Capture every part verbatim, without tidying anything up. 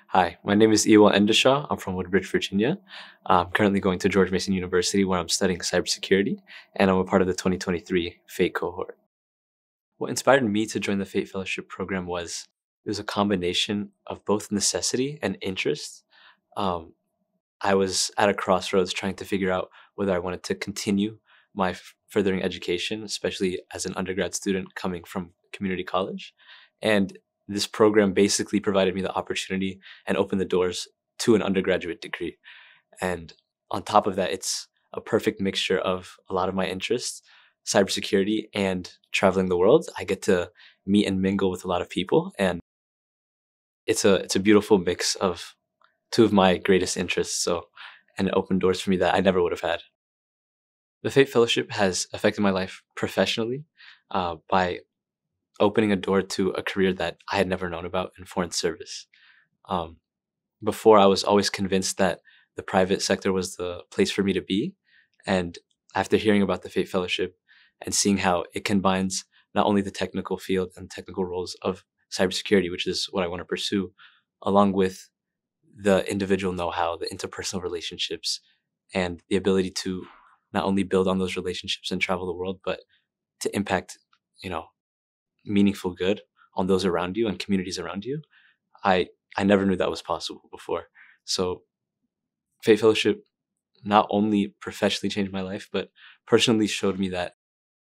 Hi, my name is Iyouel Endeshaw. I'm from Woodbridge, Virginia. I'm currently going to George Mason University where I'm studying cybersecurity, and I'm a part of the twenty twenty-three FAIT cohort. What inspired me to join the FAIT Fellowship program was it was a combination of both necessity and interest. Um, I was at a crossroads trying to figure out whether I wanted to continue my f- furthering education, especially as an undergrad student coming from community college. And this program basically provided me the opportunity and opened the doors to an undergraduate degree. And on top of that, it's a perfect mixture of a lot of my interests, cybersecurity and traveling the world. I get to meet and mingle with a lot of people, and it's a it's a beautiful mix of two of my greatest interests. So, and it opened doors for me that I never would have had. The FAIT Fellowship has affected my life professionally uh, by opening a door to a career that I had never known about in foreign service. Um, Before, I was always convinced that the private sector was the place for me to be. And after hearing about the FAIT Fellowship and seeing how it combines not only the technical field and technical roles of cybersecurity, which is what I want to pursue, along with the individual know-how, the interpersonal relationships, and the ability to not only build on those relationships and travel the world, but to impact, you know, meaningful good on those around you and communities around you. I I never knew that was possible before. So Faith Fellowship not only professionally changed my life, but personally showed me that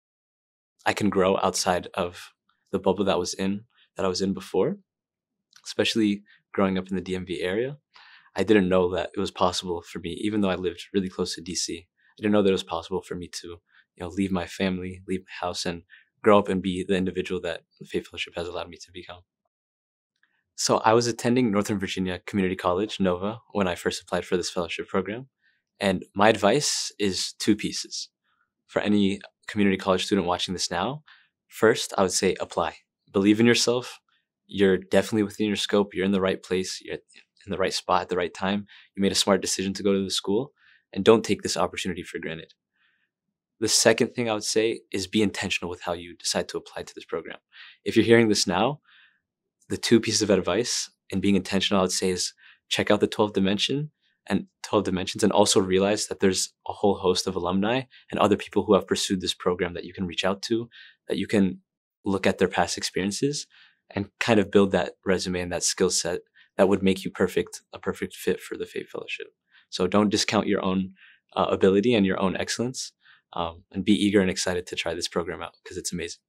I can grow outside of the bubble that was in that I was in before, especially growing up in the D M V area. I didn't know that it was possible for me, even though I lived really close to D C. I didn't know that it was possible for me to, you know, leave my family, leave my house, and grow up and be the individual that the Faith Fellowship has allowed me to become. So I was attending Northern Virginia Community College, Nova, when I first applied for this fellowship program. And my advice is two pieces for any community college student watching this now. First, I would say apply. Believe in yourself. You're definitely within your scope. You're in the right place. You're in the right spot at the right time. You made a smart decision to go to the school, and don't take this opportunity for granted. The second thing I would say is be intentional with how you decide to apply to this program. If you're hearing this now, the two pieces of advice and being intentional, I would say, is check out the twelve dimension and twelve dimensions, and also realize that there's a whole host of alumni and other people who have pursued this program that you can reach out to, that you can look at their past experiences and kind of build that resume and that skill set that would make you perfect, a perfect fit for the FAIT Fellowship. So don't discount your own uh, ability and your own excellence, um, and be eager and excited to try this program out because it's amazing.